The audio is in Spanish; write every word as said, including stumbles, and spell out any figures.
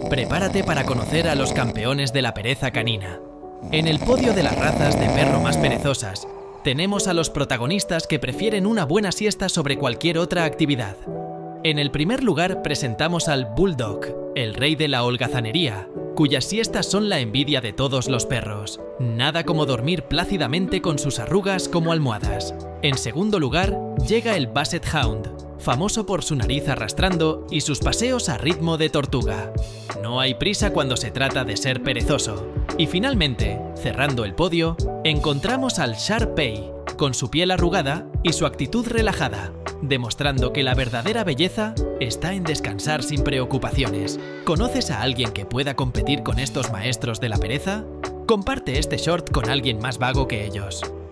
Prepárate para conocer a los campeones de la pereza canina. En el podio de las razas de perro más perezosas, tenemos a los protagonistas que prefieren una buena siesta sobre cualquier otra actividad. En el primer lugar presentamos al Bulldog, el rey de la holgazanería, cuyas siestas son la envidia de todos los perros. Nada como dormir plácidamente con sus arrugas como almohadas. En segundo lugar, llega el Basset Hound, famoso por su nariz arrastrando y sus paseos a ritmo de tortuga. No hay prisa cuando se trata de ser perezoso. Y finalmente, cerrando el podio, encontramos al Shar Pei, con su piel arrugada y su actitud relajada, demostrando que la verdadera belleza está en descansar sin preocupaciones. ¿Conoces a alguien que pueda competir con estos maestros de la pereza? Comparte este short con alguien más vago que ellos.